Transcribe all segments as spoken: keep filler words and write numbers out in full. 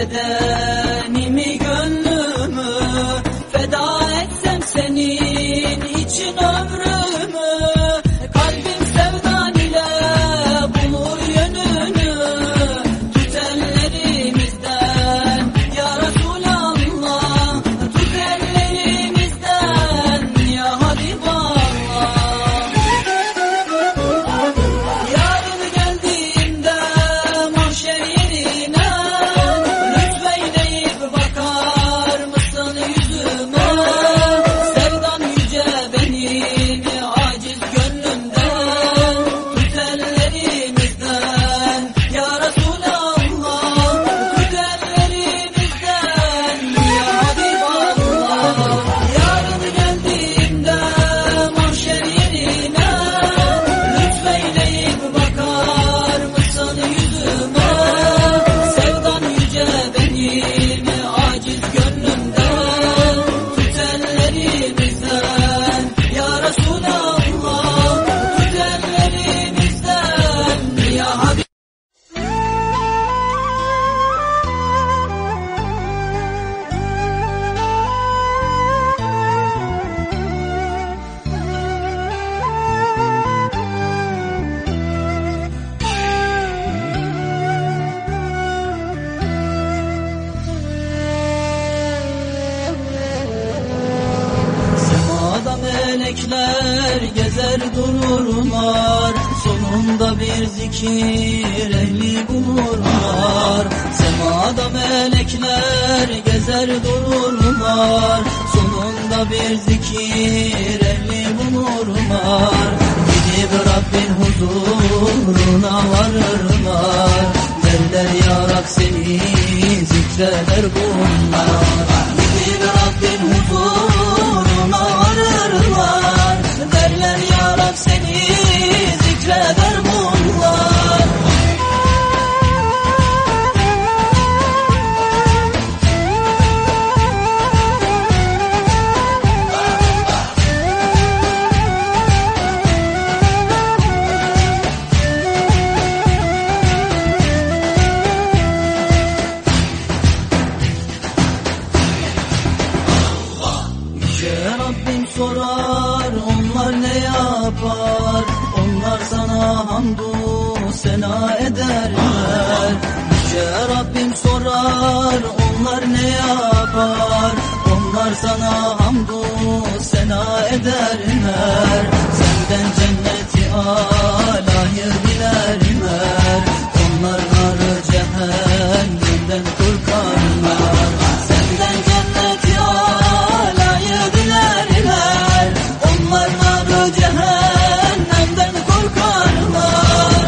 bedenimi gönlümü feda etsem senin için ömrümü. Kalbim sevdan ile bulur yönünü, tut ellerimizden ya Resulallah, tut ellerimizden ya Habiballah. Yarın geldiğimde mahşer yerine lütfeyleyip bakar mısın yüzüme? Sevdan yüce benim aciz gönlümden, tut ellerimizden ya Resulallah, tut ellerimizden ya Habiballah. Yarın geldiğimde mahşer yerine lütfeyleyip bakar mısın yüzüme? Sevdan yüce benim aciz gönlümden, tut ellerimizden ya Resulallah, tut ellerimizden ya Habib. Semada melekler gezer dururlar, sonunda bir zikir ehli bulurlar. Semada melekler gezer dururlar, sonunda bir zikir ehli bulurlar. Gidip Rabbin huzuruna varırlar, derler ya Rab seni zikreder bunlar. Gidip Rabbin huzuruna varırlar, derler ya Rab seni zikreder bunlar. Yüce Rabbim sorar onlar ne yapar, onlar sana hamdü sena ederler. Yüce Rabbim sorar onlar ne yapar, onlar sana hamdü sena ederler. Senden cenneti alayı dilerler, onlar narı cehennemden korkarlar. Senden cenneti alayı dilerler, onlar narı cehennemden korkarlar.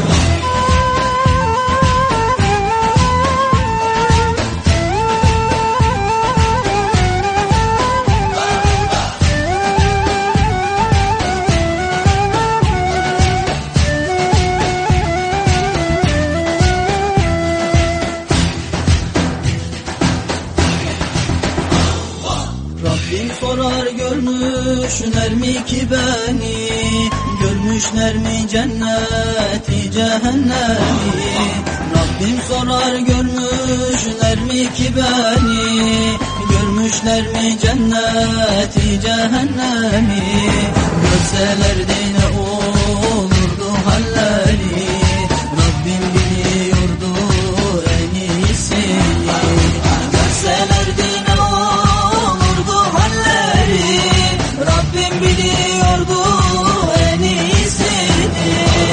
Rabbim sorar görmüşler mi ki beni, görmüşler mi cenneti cehennemi? Rabbim sorar görmüşler mi ki beni, görmüşler mi cenneti cehennemi? Görselerdi ne olurdu halleri, Rabbim biliyordu en iyisini. Görselerdi ne olurdu halleri, Rabbim biliyordu en iyisini.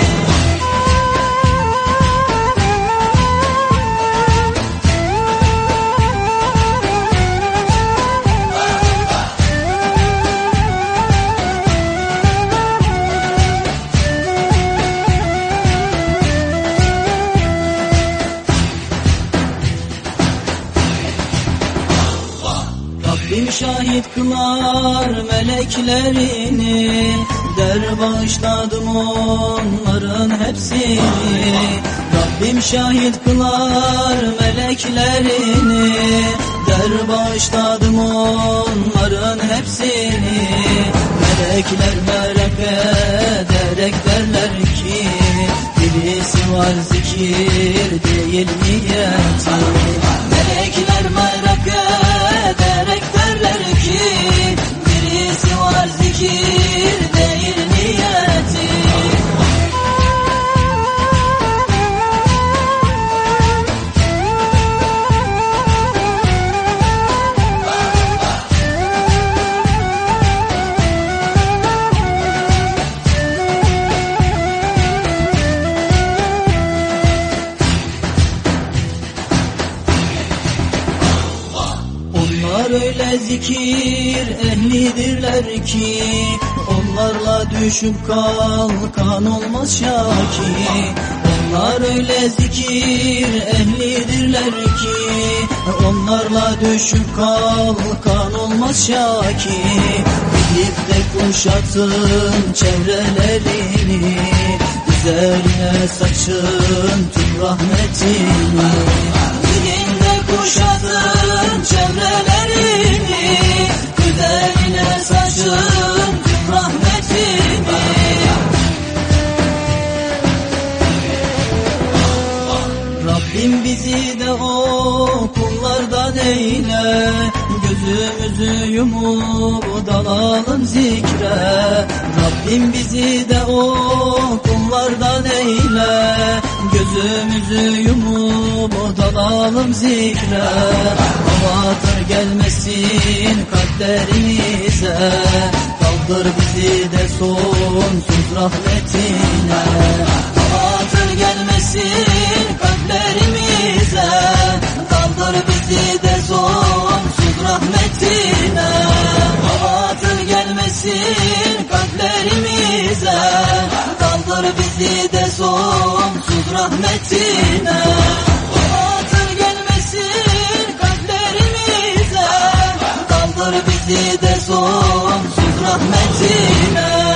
Rabbim şahit kılar meleklerini, der bağışladım onların hepsini. Rabbim şahit kılar meleklerini, der bağışladım onların hepsini. Melekler merak ederek derler ki, birisi var zikir değil mi yeter? Melekler mayrak ederek derler ki birisi var zikir değil niyeti. Onlar öyle zikir ehlidirler ki onlarla düşüp kalkan olmaz şaki. Onlar öyle zikir ehlidirler ki onlarla düşüp kalkan olmaz şaki. Gidip de kuşatın çevrelerini, üzerine saçın tüm rahmetini. Gidin de kuşatın çevrelerini, üzerine saçın tüm rahmetini. Rabbim bizi de o kullardan eyle, gözümüzü yumup dalalım zikre. Rabbim bizi de o kullardan eyle, gözümüzü yumup dalalım zikre. Havatır gelmesin kalplerimize, kaldır bizi de sonsuz rahmetine. Havatır gelmesin kalplerimize, kaldır bizi de sonsuz rahmetine. Havatır gelmesin kalplerimize, kaldır bizi de sonsuz rahmetine. Havatır gelmesin kalplerimize, kaldır bizi de sonsuz rahmetine.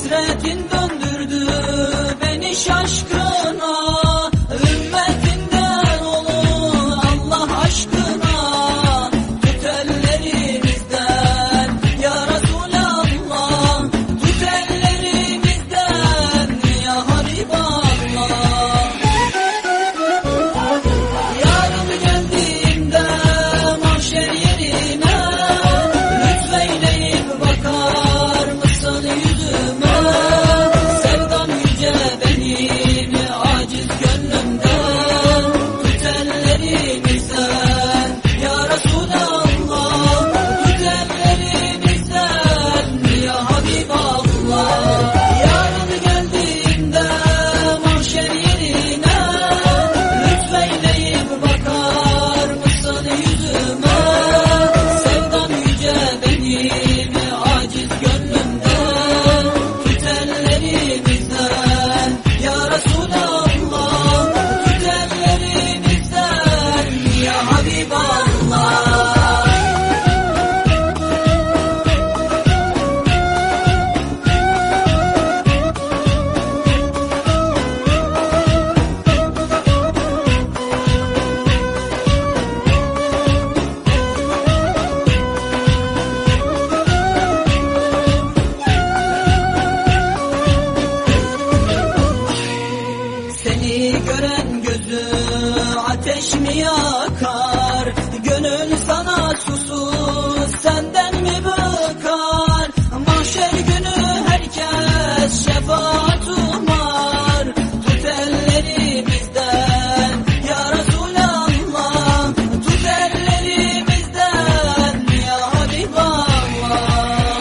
Hasretin döndürdü beni şaşkına. Ümmetinden olun Allah aşkına. Tut ellerimizden ya Resulallah. Tut ellerimizden ya Habiballah. Yarın geldiğinde mahşer yerine lütfeyleyip bakar mısın yüzüme? Sevdam yüce benim aciz gönlümden. Tut ellerimizden ya Resulallah. Tut ellerimizden ya Habiballah. Yarın geldiğinde mahşer yerine lütfeyleyip bakar mısın yüzüme? Sevdam yüce benim aciz gönlümden. Tut ellerimizden ya Resulallah. Tut ellerimizden ya Habiballah. Seni gören gözü ateş mi yakar? Gönül sana susuz senden mi bıkar? Mahşer günü herkes şefaat umar. Tut ellerimizden ya Resulallah. Tut ellerimizden ya Habiballah.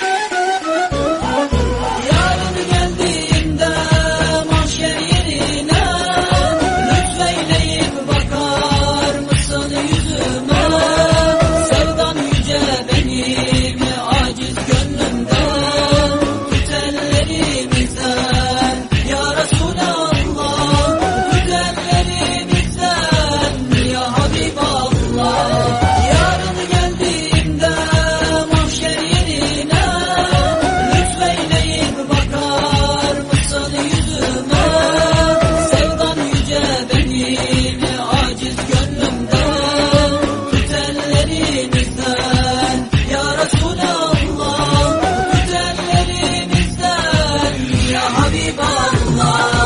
Yarın geldiğinde mahşer yerine lütfeyleyip bakar mısın yüzüme? Sevdam yüce benim aciz gönlümden. Tut ellerimizden ya Resulallah. Tut ellerimizden ya Habiballah. Yarın geldiğinde mahşer yerine lütfeyleyip bakar mısın yüzüme? Sevdam yüce benim aciz gönlümden. Tut ellerimizden ya Resulallah. Tut ellerimizden ya Habiballah.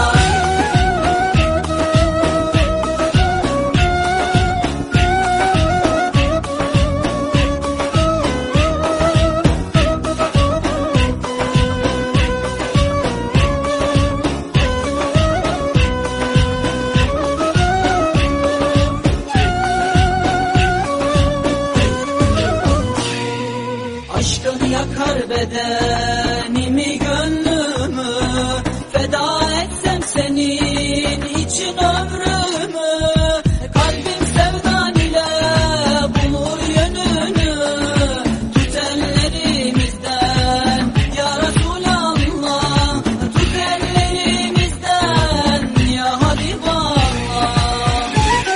Aşkın yakar bedenimi gönlümü. Feda etsem senin için ömrümü. Kalbim sevdan ile bulur yönünü. Tut ellerimizden ya Resulallah. Tut ellerimizden ya Habiballah.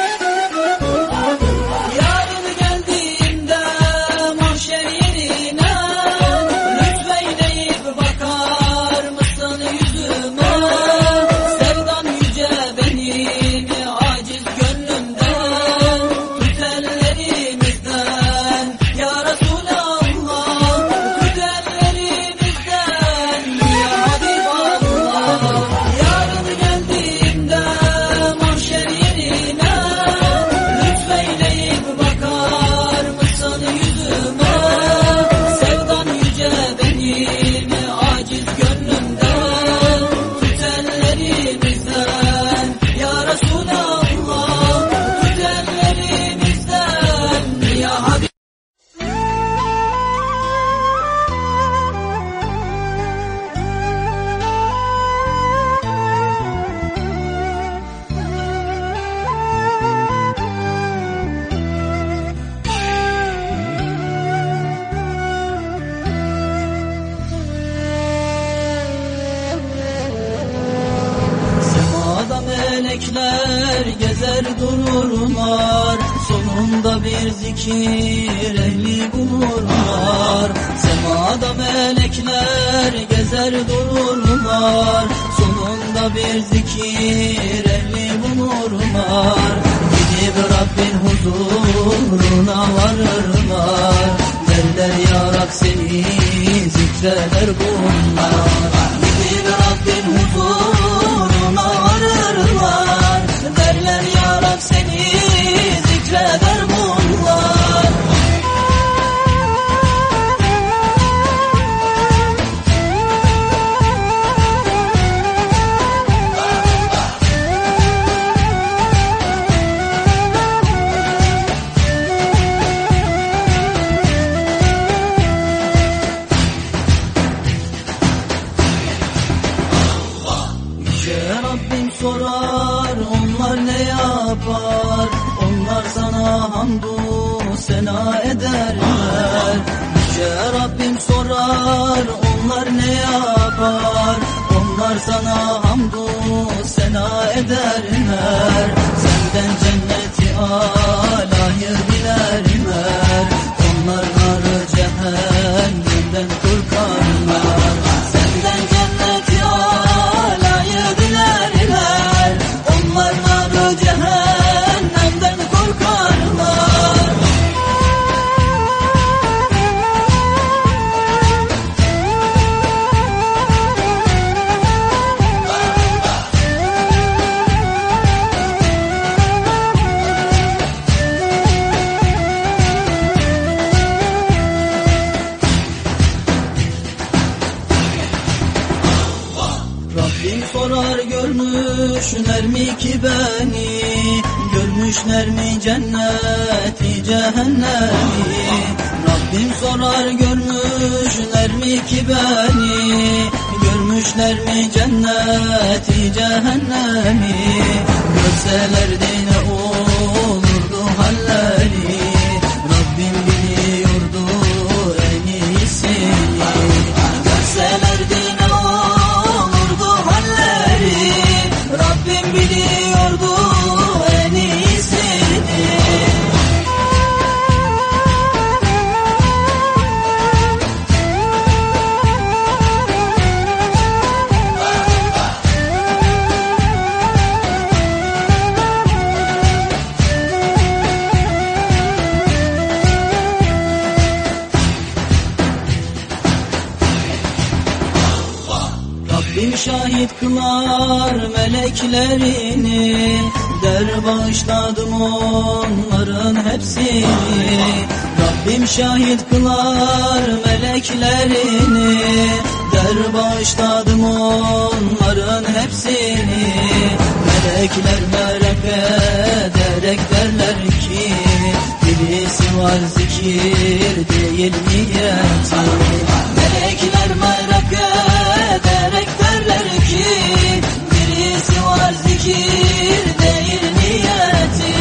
Yarın geldiğinde mahşer yerine lütfeyleyip bakar mısın yüzüme? Sevdam yüce benim aciz gönlümden. Tut ellerimizden ya Resulallah. Tut ellerimizden ya Habiballah. Yarın geldiğinde mahşer yerine lütfeyleyip bakar mısın yüzüme? Sevdam yüce benim aciz gönlümden. Tut ellerimizden ya Resulallah. Tut ellerimizden ya Habiballah. Semada melekler gezer dururlar. Sonu sonunda bir zikir ehli bulurlar. Semada melekler gezer dururlar. Sonunda bir zikir ehli bulurlar. Gidip Rabbin huzuruna varırlar. Derler ya Rab seni zikreder bunlar. Gidip Rabbin huzuruna varırlar. Derler ya Rab seni zikreder bunlar. Rabbim sorar onlar ne yapar, onlar sana hamdü sena ederler. Yüce Rabbim sorar onlar ne yapar, onlar sana hamdü sena ederler. Senden cenneti alayı dilerler, onlar narı cehennemden korkarlar. Senden cenneti alayı dilerler, onlar narı cehennemden korkarlar. Rabbim sorar görmüşler mi ki beni, görmüşler mi cenneti cehennemi. Rabbim sorar görmüşler mi ki beni, görmüşler mi cenneti cehennemi. Görselerdi ne olurdu halleri, Rabbim biliyordu en iyisini. Görselerdi ne olurdu halleri, Rabbim biliyordu en iyisini. Rabbim şahit kılar meleklerini, der bağışladım onların hepsini. Rabbim şahit kılar meleklerini, der bağışladım onların hepsini. Melekler merak ederek derler ki, birisi var zikir değil niyeti. Melekler merak ederek derler ki, birisi var zikir değil niyeti.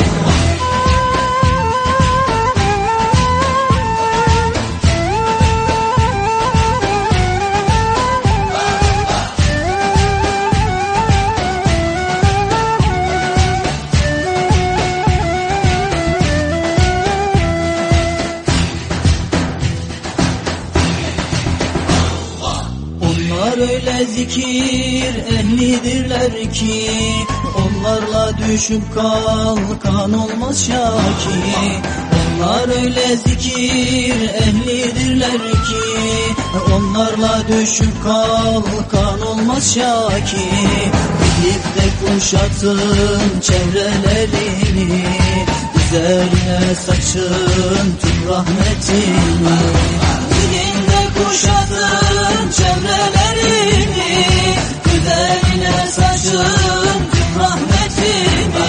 Onlar öyle zikir ehlidirler ki, onlarla düşüp kalkan olmaz şaki. Onlar öyle zikir ehlidirler ki, onlarla düşüp kalkan olmaz şaki. Gidip de kuşatın çevrelerini, üzerine saçın tüm rahmetini. Gidin de kuşatın çevrelerini, üzerine saçın tüm rahmetini.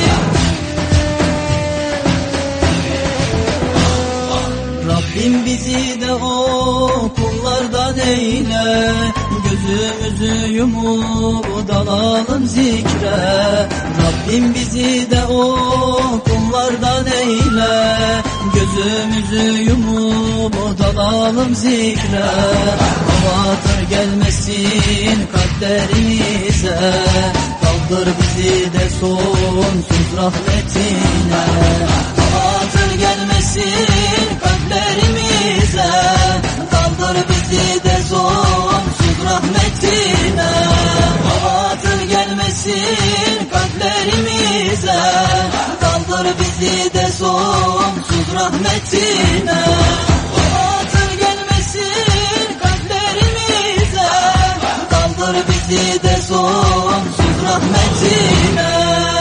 Rabbim bizi de o kullardan eyle, gözümüzü yumup dalalım zikre. Rabbim bizi de o kullardan eyle, gözümüzü yumup dalalım zikre. Havadır gelmesin kalplerimize, kaldır bizi de sonsuz rahmetine. gelmesin kalplerimize, kaldır bizi de sonsuz rahmetine. Batıl gelmesin kalplerimize, kaldır bizi de sonsuz rahmetine. Batıl gelmesin kalplerimize, kaldır bizi de sonsuz rahmetine.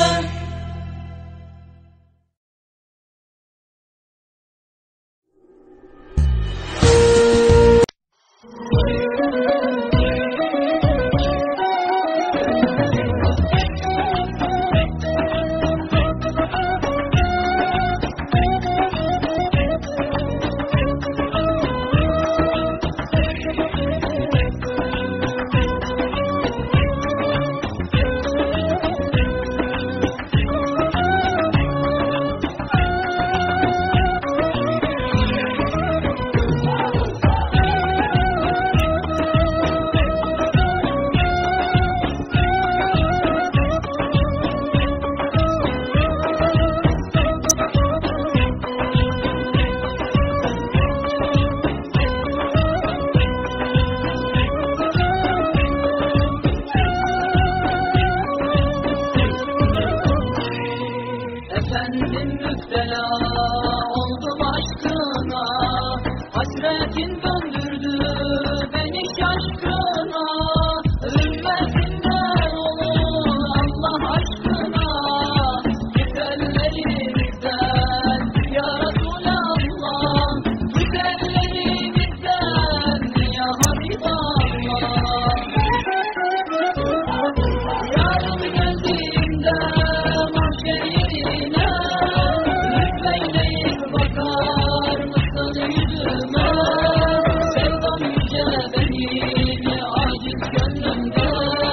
Efendim müptela oldum aşkına, hasretin döndürdü beni şaşkına. Ümmetinden olur Allah aşkına, güzellerimizden ya Resulallah, güzellerimizden ya Habiballah. Yarın geldiğimde mahşer yerine, lütfeyleyip bakar mısın yüzüme? Sevdam yüce benim aciz gönlümde,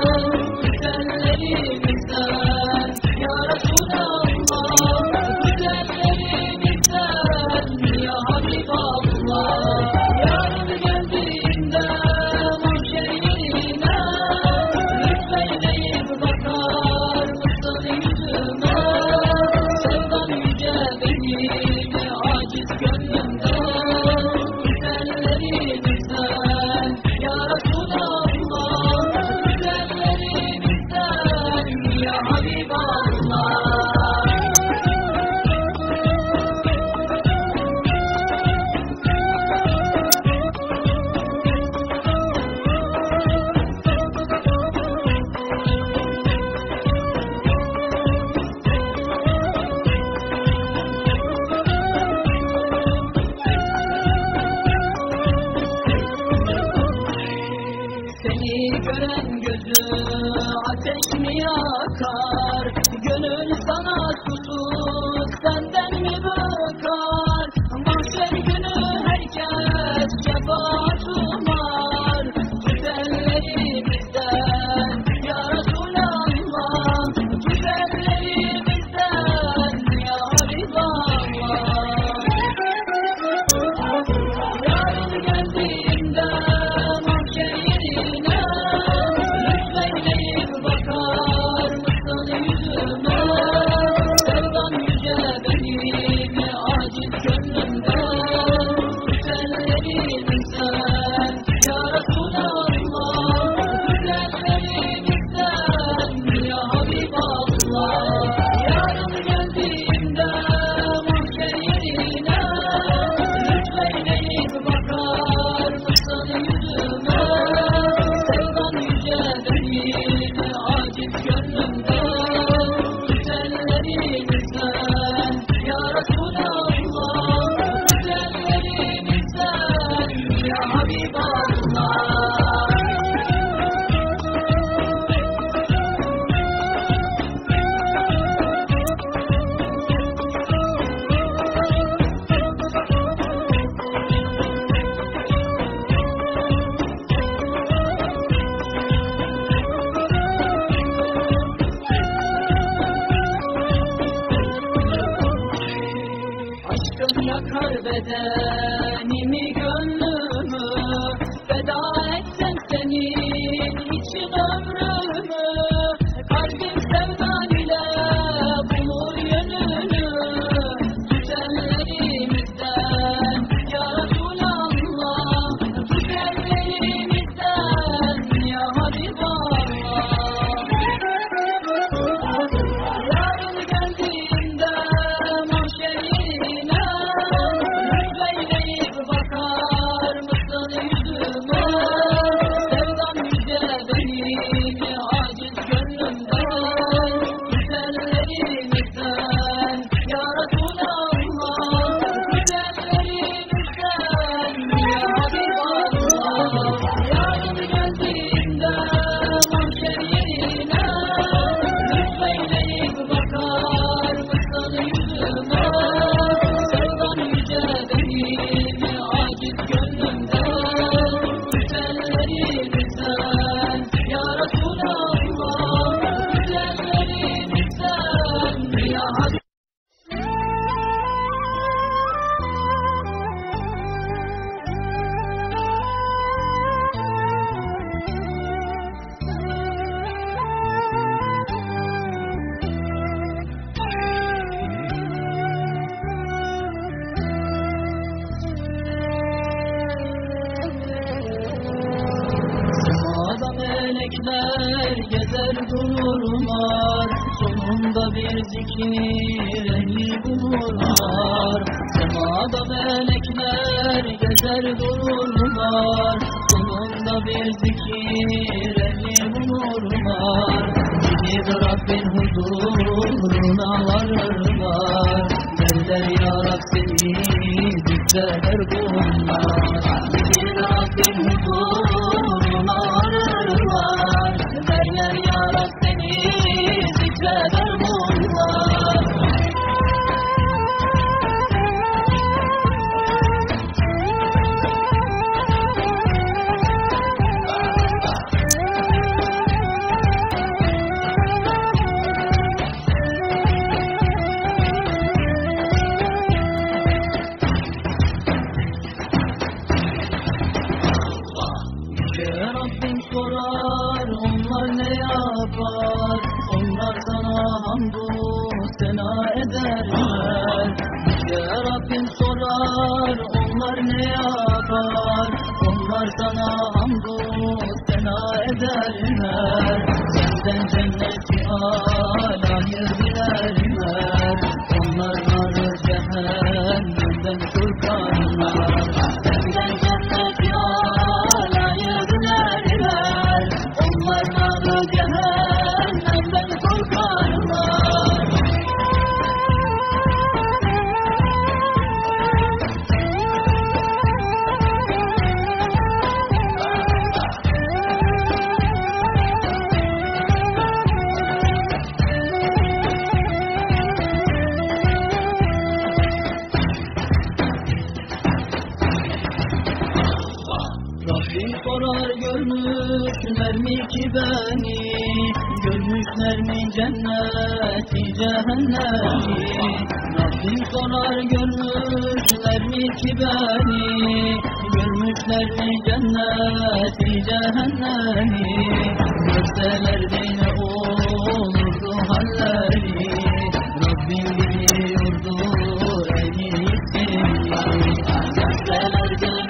güzellerimizden ya Resulallah, güzellerimizden ya Habiballah. Yarın geldiğinde mahşer yerine, lütfeyleyip bakar mısın yüzüme? Sevdam yüce benim aciz gönlümde, güzellerimizden ya Resulallah, güzellerimizden ya Habiballah. Seni gören gözü ateş mi yakar? Gönül sana susuz senden mi bakar? Mahşer günü herkes şefaat umar, güzellerimizden ya Resulallah, güzellerimizden ya Habiballah. Yarın geldiğinde mahşer yerine, lütfeyleyip bakar mısın yüzüme? Sevdam yüce benim aciz gönlümde, güzellerimizden ya Resulallah, güzellerimizden ya Habiballah. Yarın geldiğinde mahşer yerine, lütfeyleyip bakar mısın yüzüme? Sevdam yüce benim aciz gönlümde, güzellerimizden ya Resulallah, güzellerimizden ya Habiballah. Aşkın yakar bedenimi gönlümü, feda etsem senin için ömrümü. Kalbim sevdan ile bulur yönünü, güzelleri gezer dururlar, sonunda bir zikir ehli bulurlar. Semada melekler gezer dururlar, sonunda bir zikir ehli bulurlar. Gidip Rabbin huzuruna varırlar, derler ya Rab seni zikrer bunlar. Gidip Rabbin huzuruna varırlar, derler ya Rab seni zikrer bunlar. Rabbim sorar, onlar ne yapar? Onlar sana hamdü sena ederler. Ya Rabbim sorar, onlar ne yapar? Onlar sana hamdü sena ederler. Senden cenneti âlâyı dilerler. Onlar narı cehennemden kurtarlar. Senden cenneti âlâyı dilerler. Onlar narı cehennemden kurtarlar. Rabbim sorar, görmüşler mi ki beni? Görmüşler mi cenneti cehennemi? Rabbim sorar, görmüşler mi ki beni? Görmüşler mi cenneti cehennemi? Görselerdi ne olurdu halleri? Rabbim biliyordu en iyisini. Görselerdi ne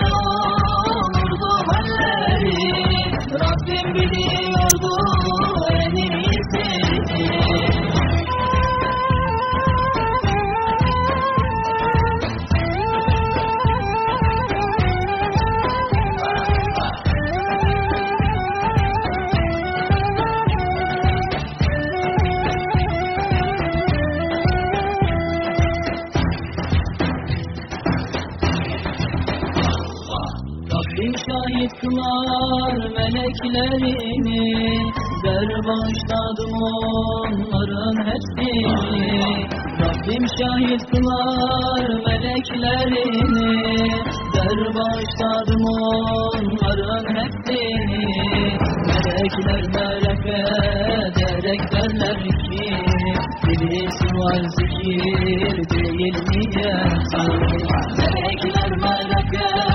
Rabbim biliyordu en iyisini. Rabbim şahit kılar meleklerini, der bağışladım onların hepsini. Rabbim şahit kılar meleklerini, der bağışladım onların hepsini. Melekler melek ederek derler ki, birisi var zikir değil mi gerçi? Melekler melek